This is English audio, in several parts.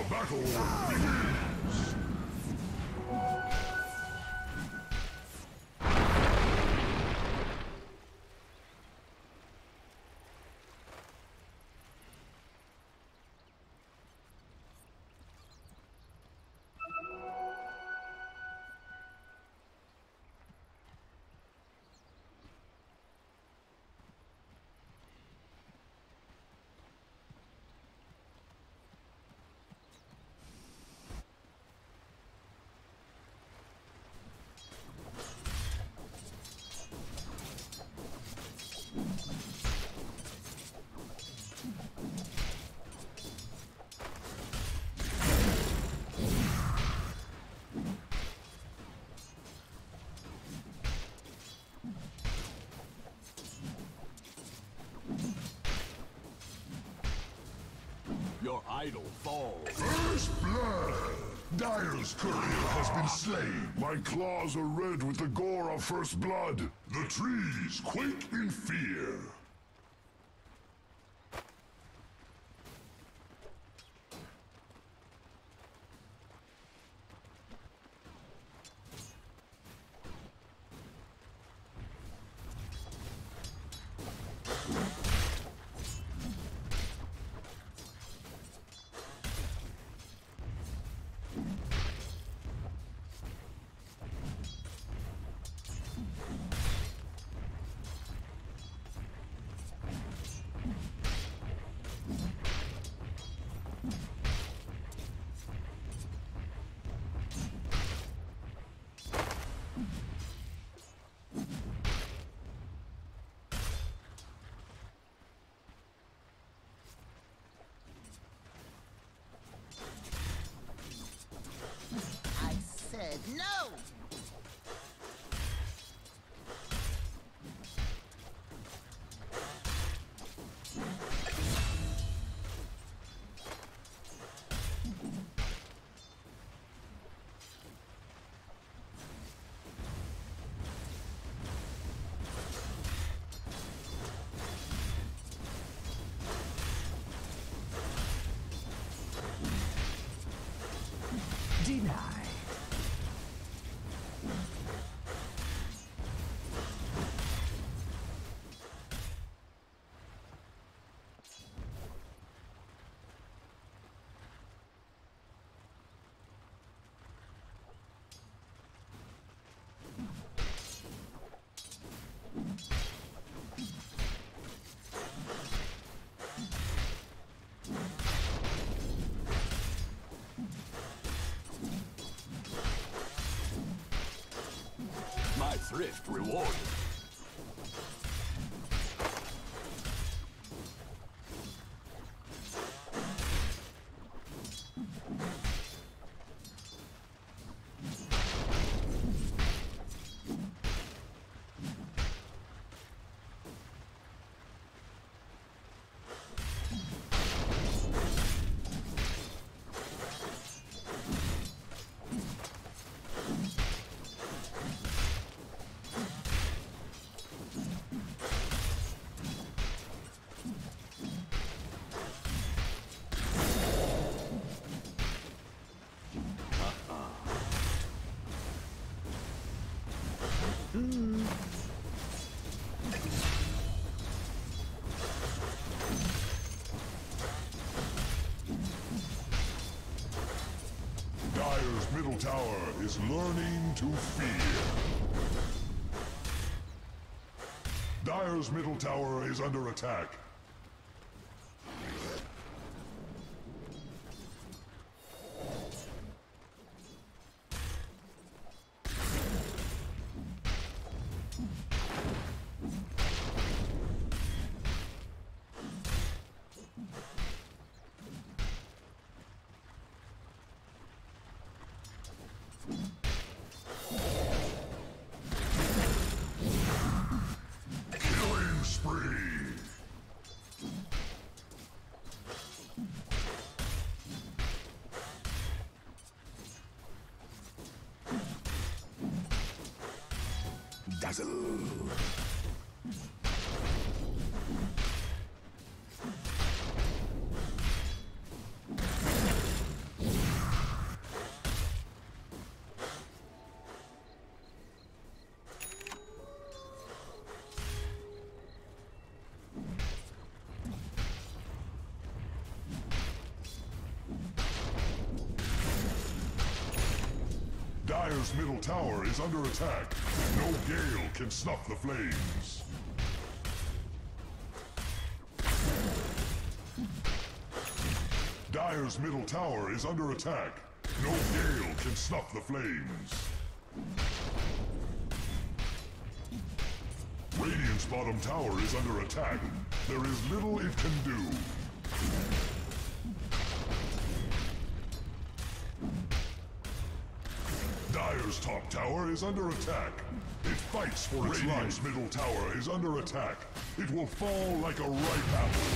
Battle begins! Your idol falls. First blood! Dire's courier has been slain. My claws are red with the gore of first blood. The trees quake in fear. I said no! Denied. My thrift rewarded. Dire's middle tower is learning to fear. Dire's middle tower is under attack. Killing spree! Dazzle. Dire's middle tower is under attack. No gale can snuff the flames. Dire's middle tower is under attack. No gale can snuff the flames. Radiant's bottom tower is under attack. There is little it can do. Dire's top tower is under attack. It fights for its life. Radiant's middle tower is under attack. It will fall like a ripe apple.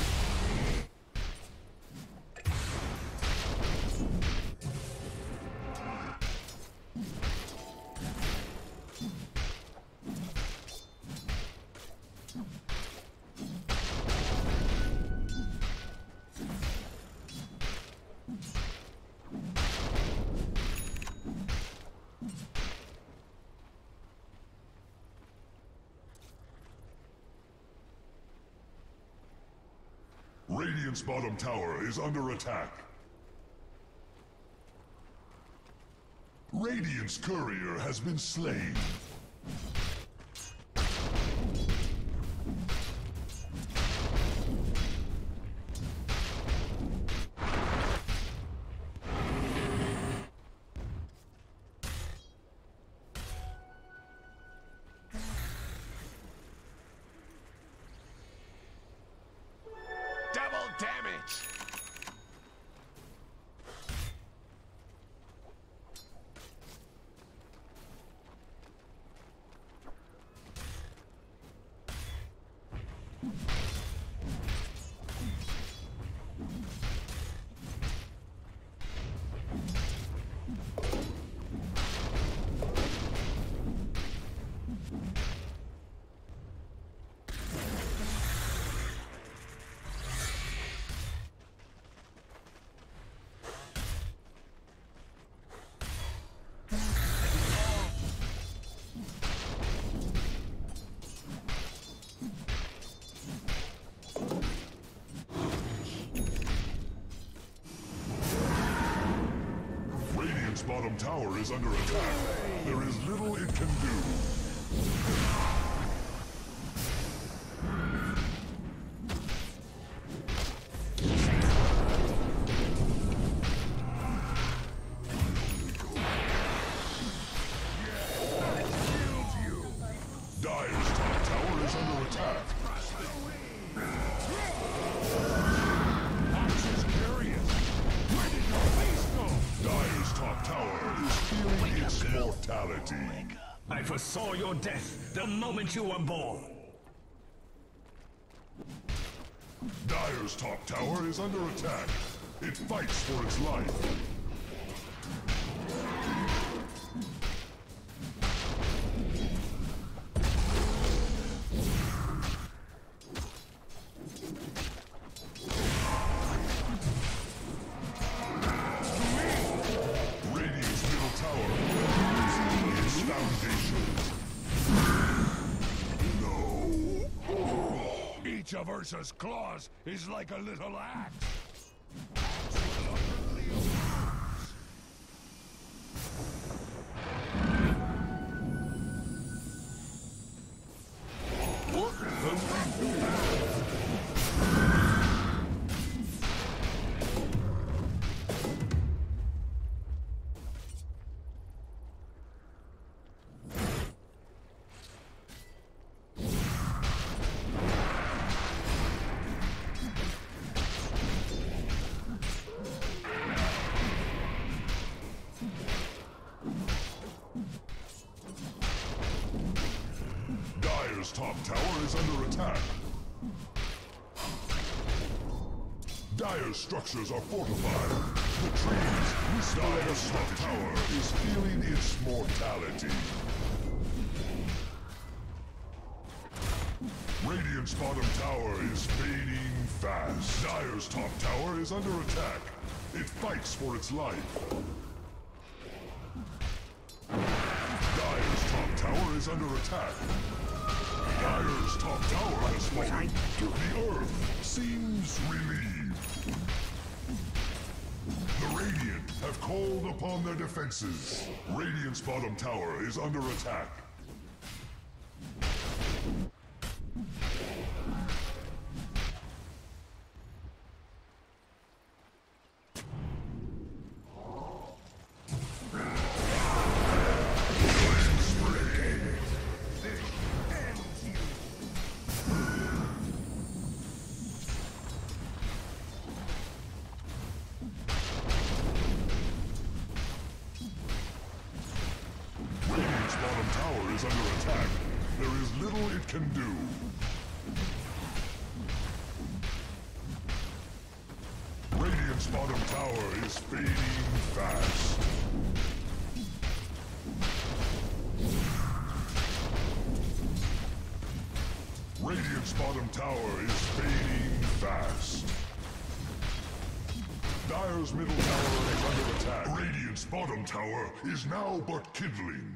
Radiant's bottom tower is under attack. Radiant's courier has been slain. Bottom tower is under attack. There is little it can do. Dire's top tower is under attack. Dire's top tower is feeling its mortality. I foresaw your death the moment you were born. Dire's top tower is under attack. It fights for its life. Each of Ursa's claws is like a little axe. Dire's top tower is under attack. Dire's structures are fortified. The trees, Dire's top tower is feeling its mortality. Radiant's bottom tower is fading fast. Dire's top tower is under attack. It fights for its life. Dire's top tower is under attack. Dire's top tower has fallen. The earth seems relieved. The Radiant have called upon their defenses. Radiant's bottom tower is under attack. Is under attack. There is little it can do. Radiant's bottom tower is fading fast. Radiant's bottom tower is fading fast. Dire's middle tower is under attack. Radiant's bottom tower is now but kindling.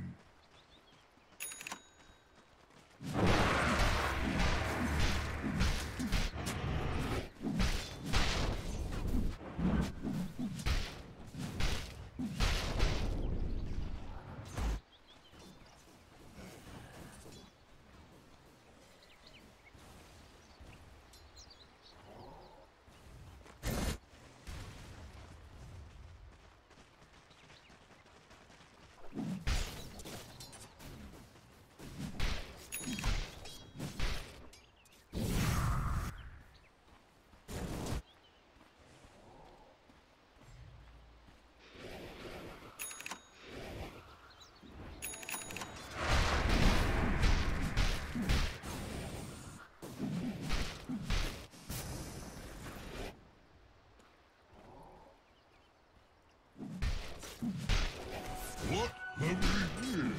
What have we here?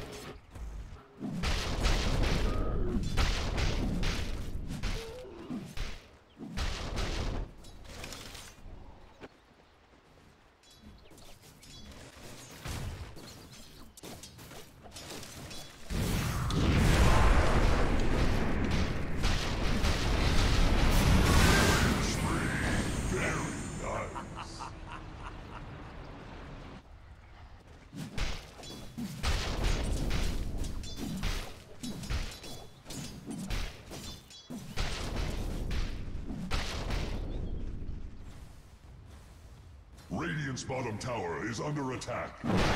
Radiant's bottom tower is under attack.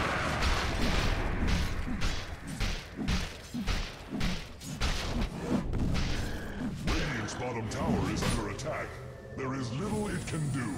Radiant's bottom tower is under attack. There is little it can do.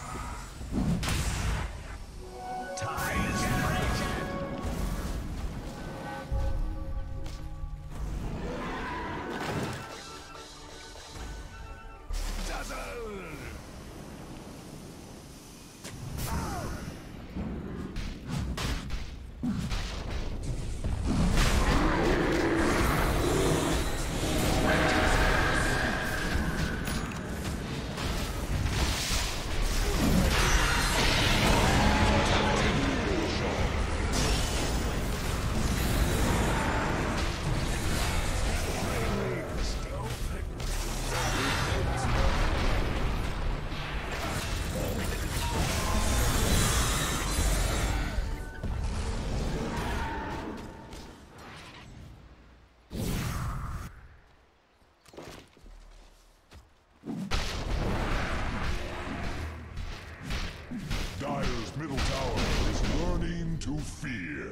Dire's middle tower is learning to fear.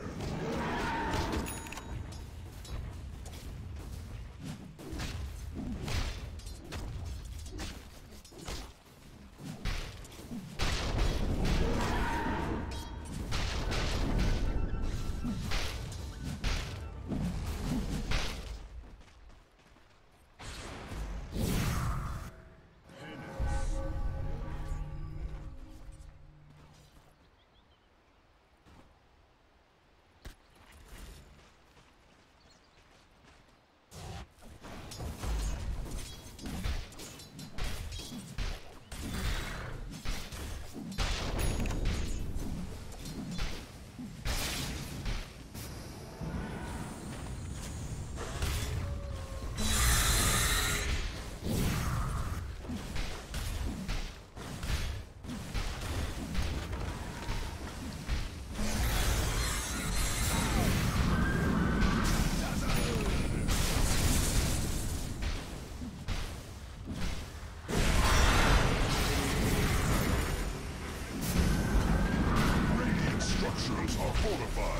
fortified.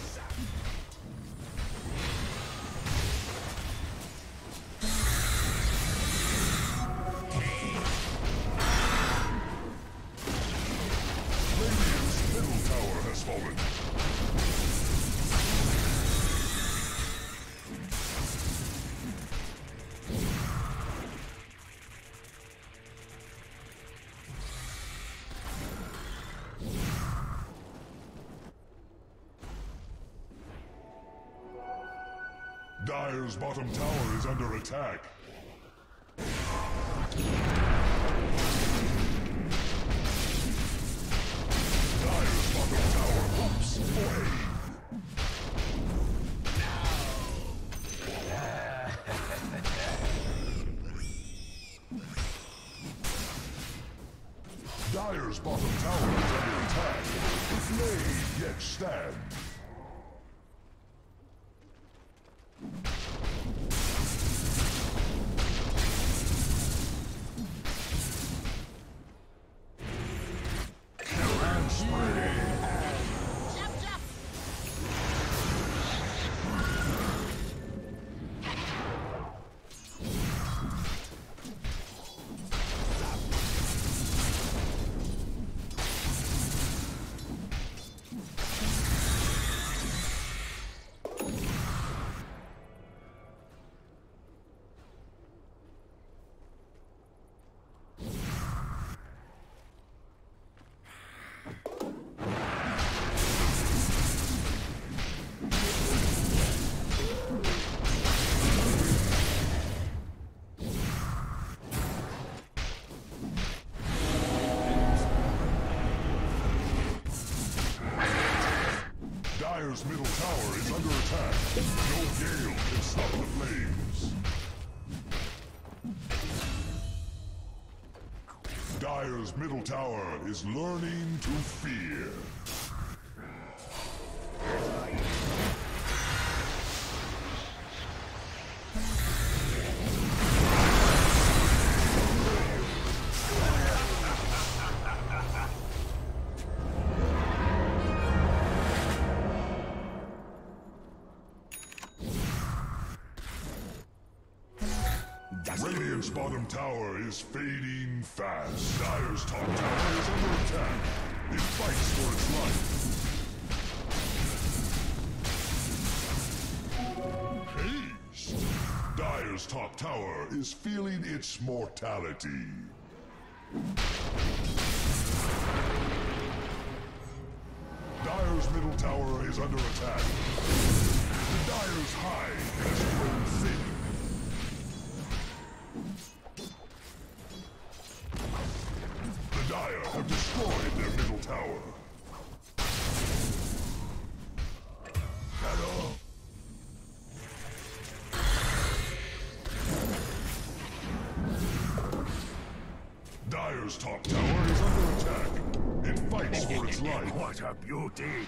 Radiant's middle tower has fallen. Dire's bottom tower is under attack. Dire's bottom tower hopes for aid. Dire's bottom tower is under attack. It may yet stand. Dire's middle tower is under attack. No gale can stop the flames. Dire's middle tower is learning to fear. Radiant's bottom tower is fading fast. Dire's top tower is under attack. It fights for its life. Haste! Dire's top tower is feeling its mortality. Dire's middle tower is under attack. Dire's hide has grown thin. The Dire have destroyed their middle tower. Shadow. Dire's top tower is under attack. It fights for its life. What a beauty!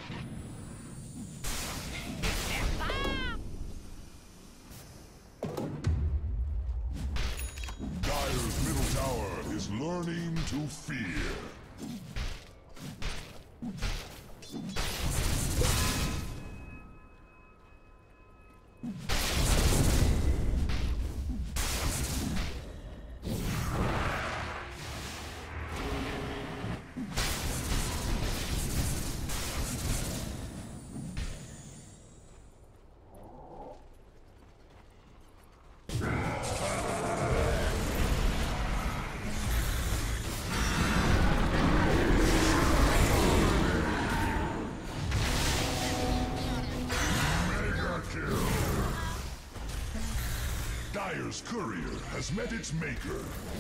Dire's middle tower is learning to fear. Dire's courier has met its maker.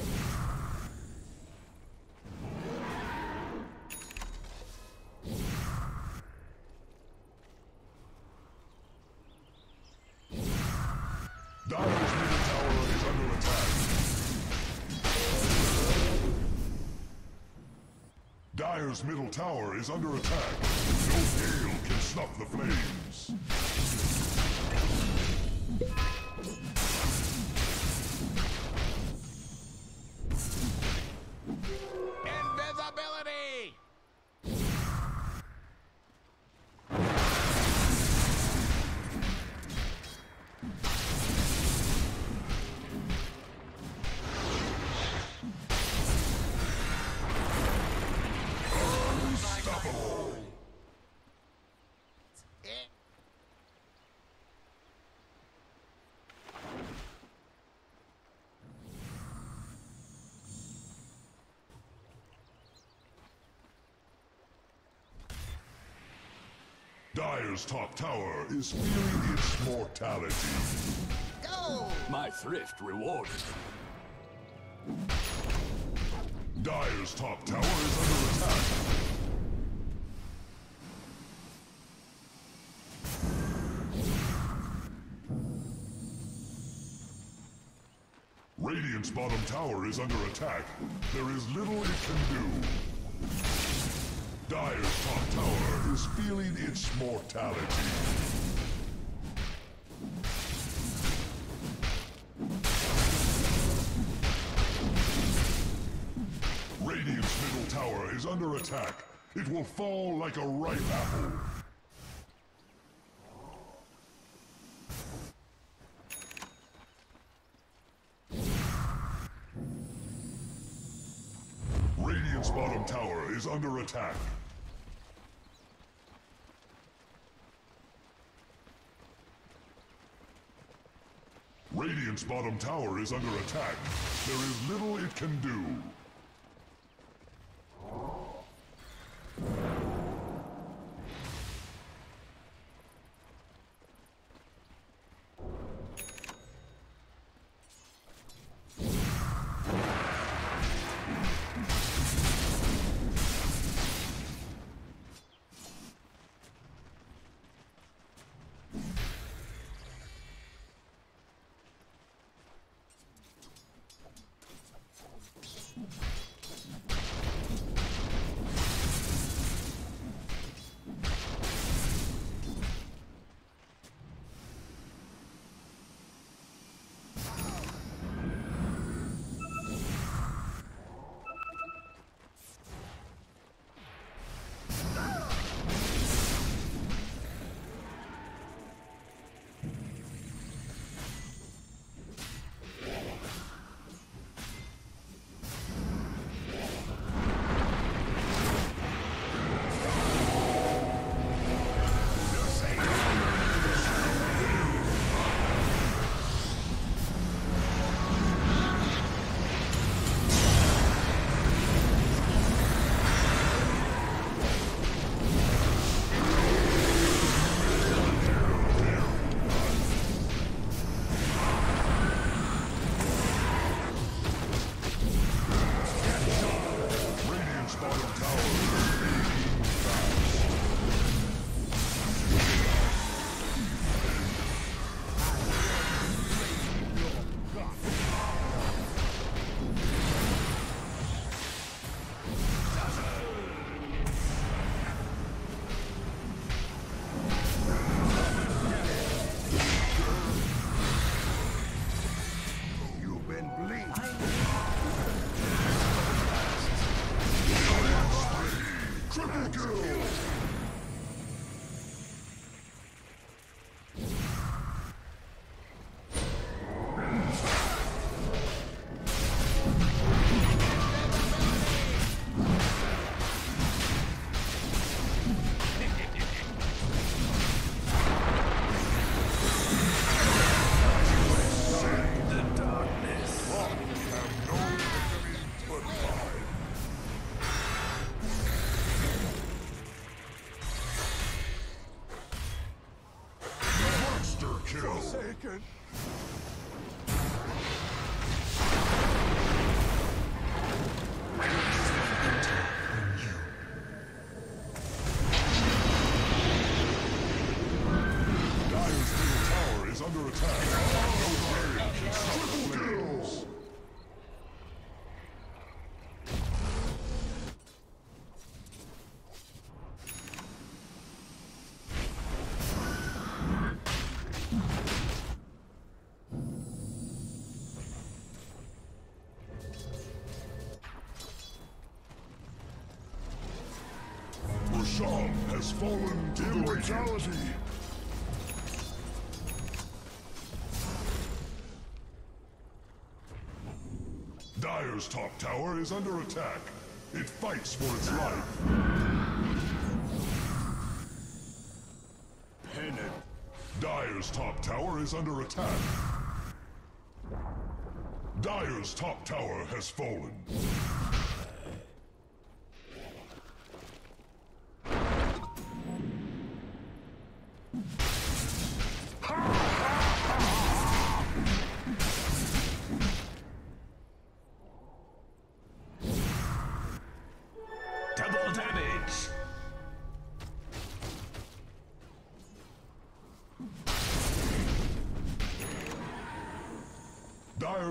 Dire's middle tower is under attack. Dire's middle tower is under attack. No gale can stop the flames. Invisibility! Dire's top tower is feeling its mortality. Go! My thrift rewarded. Dire's top tower is under attack. Radiant's bottom tower is under attack. There is little it can do. Dire's top tower is feeling its mortality. Radiant's middle tower is under attack. It will fall like a ripe apple. Radiant's bottom tower is under attack. Radiant's bottom tower is under attack. There is little it can do. Forsaken. Dire's middle tower is under attack. No barrier can stop the flames. Roshan has fallen to the mortality. Dire's top tower is under attack. It fights for its life. Pennant. Dire's top tower is under attack. Dire's top tower has fallen.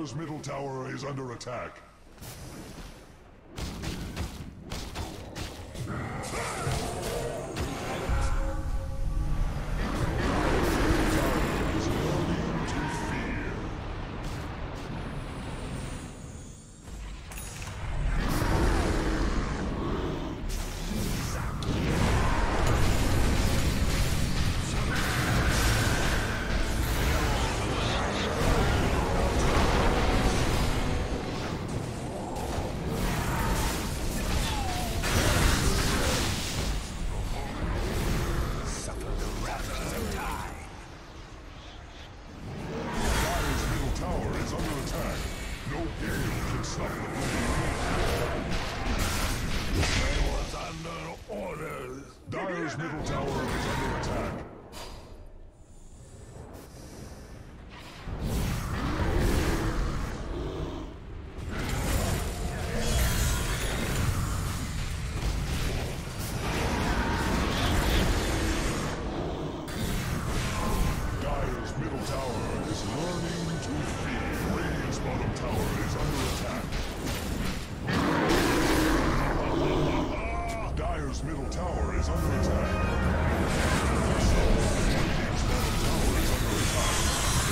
Dire's middle tower is under attack. Dire's middle tower is under attack. Dire's middle tower is learning to fear. Radiant's bottom tower is under attack. Dire's middle tower is under attack. Radiant's bottom tower is under attack.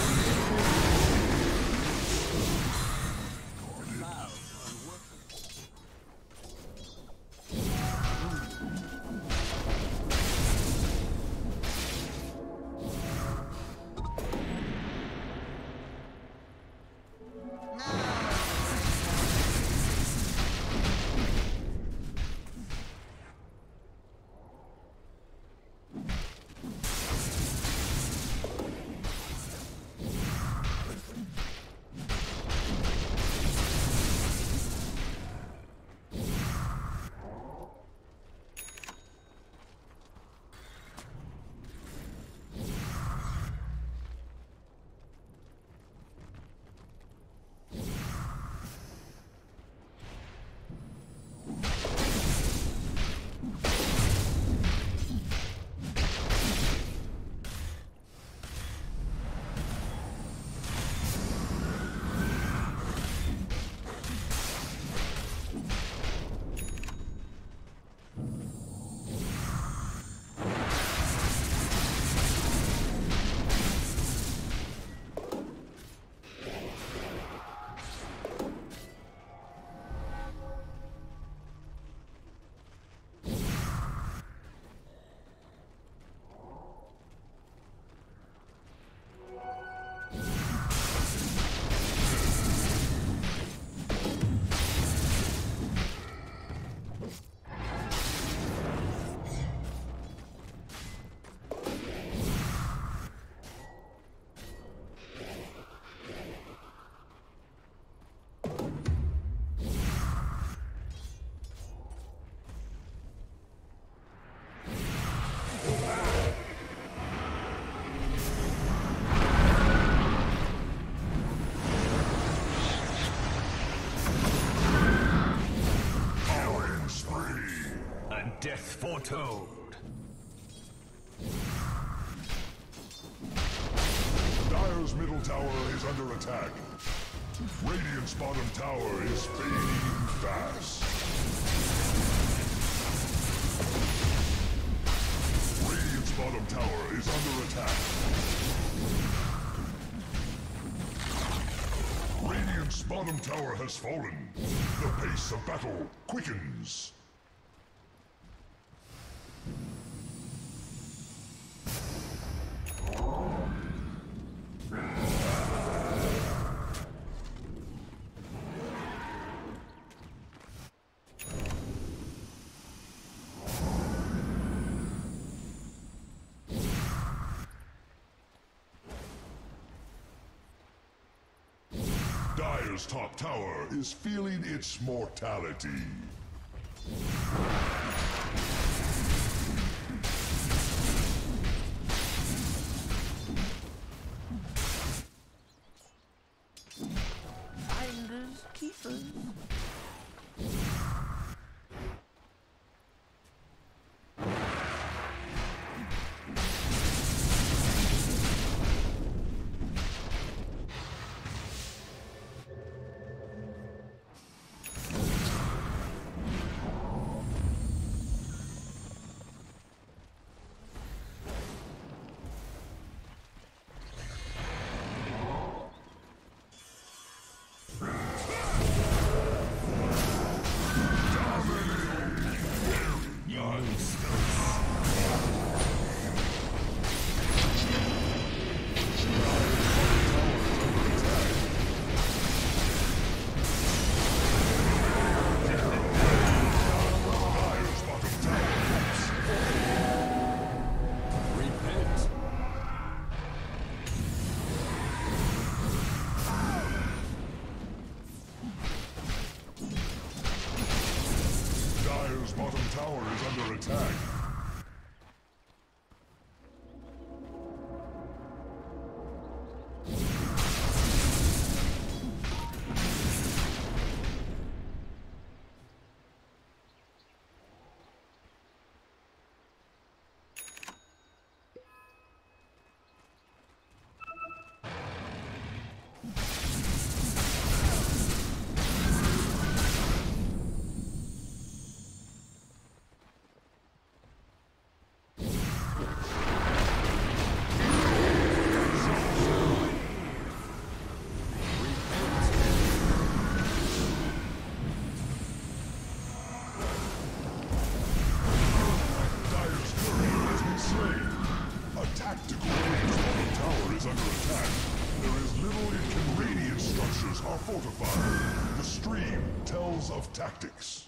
Death foretold. Dire's middle tower is under attack. Radiant's bottom tower is fading fast. Radiant's bottom tower is under attack. Radiant's bottom tower has fallen. The pace of battle quickens. Dire's top tower is feeling its mortality. Finders, keepers. tactical. Radiant's bottom tower is under attack. There is little it can. Radiant structures are fortified. The stream tells of tactics.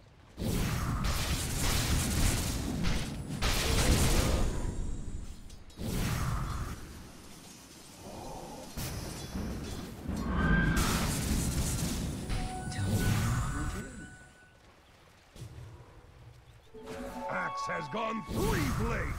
Axe has gone 3 blades.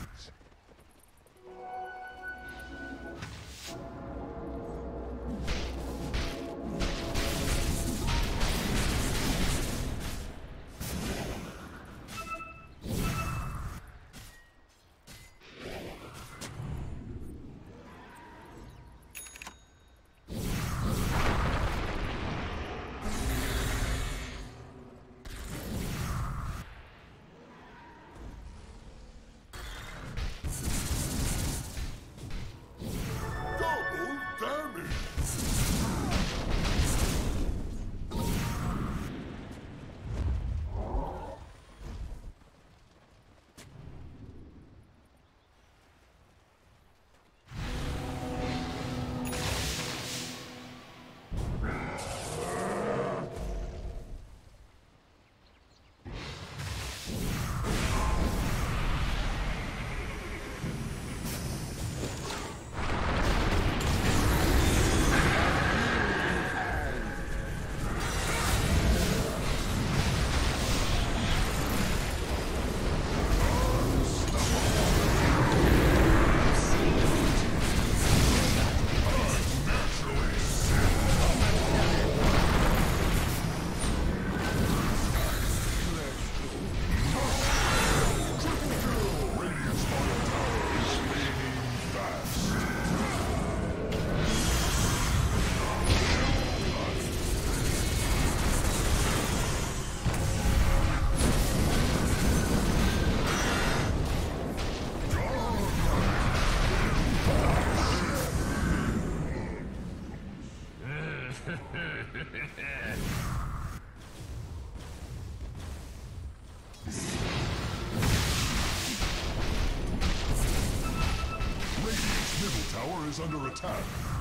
Radiant's middle tower is under attack.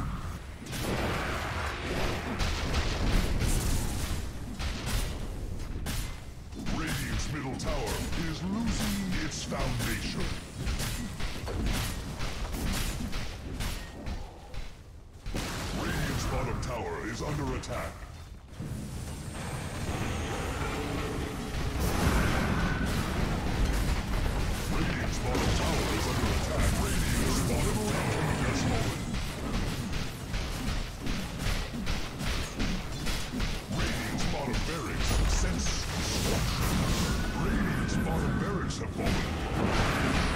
Radiant's middle tower is losing its foundation. Radiant's bottom tower is under attack. Radiant's bottom tower is under attack. Radiant's bottom tower has fallen. Radiant's bottom barracks sense destruction. Radiant's bottom barracks have fallen.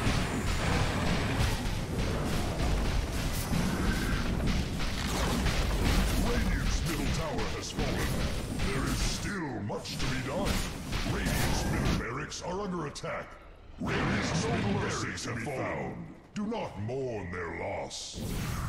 Radiant's middle tower has fallen. There is still much to be done. Radiant's middle barracks are under attack. Radiant's middle barracks have fallen. Do not mourn their loss.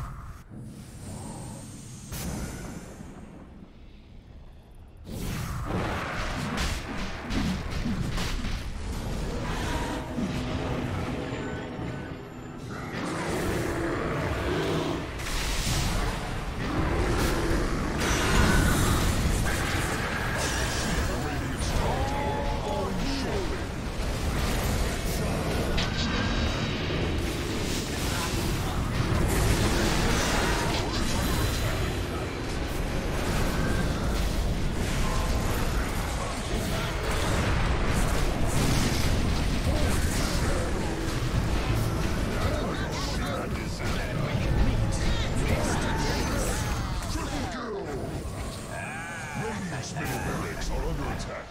Radiant's middle barracks are under attack.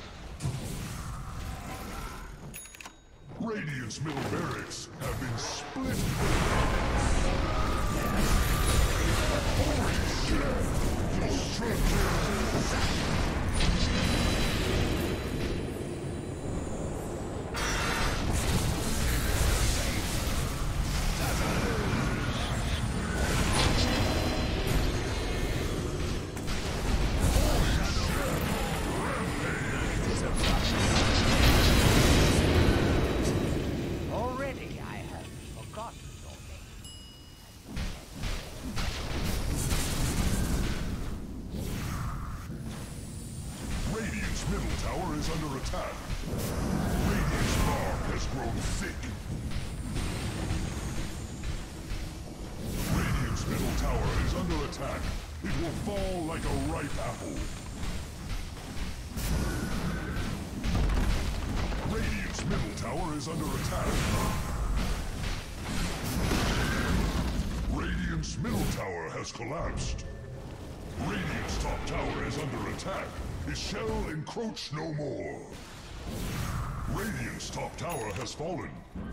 Radiant's middle barracks have been split. Holy shit! Destruction! Already I have forgotten your sick. Radiant's middle tower is under attack. It will fall like a ripe apple. Radiant's middle tower is under attack. Radiant's middle tower has collapsed. Radiant's top tower is under attack. It shall encroach no more. Radiant's top tower has fallen.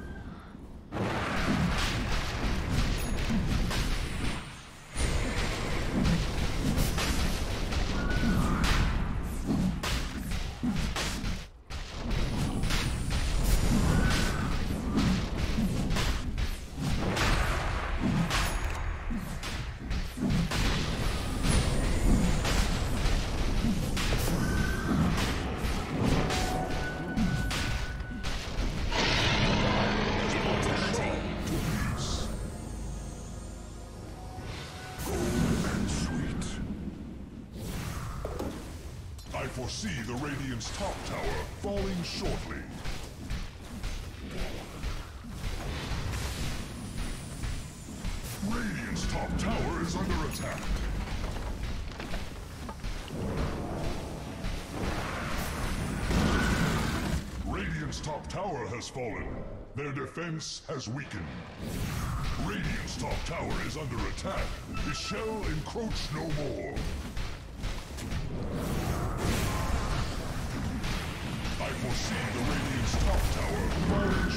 I foresee the Radiant's top tower falling shortly. Radiant's top tower is under attack. Radiant's top tower has fallen. Their defense has weakened. Radiant's top tower is under attack. It shall encroach no more. I foresee the Radiant's top tower falling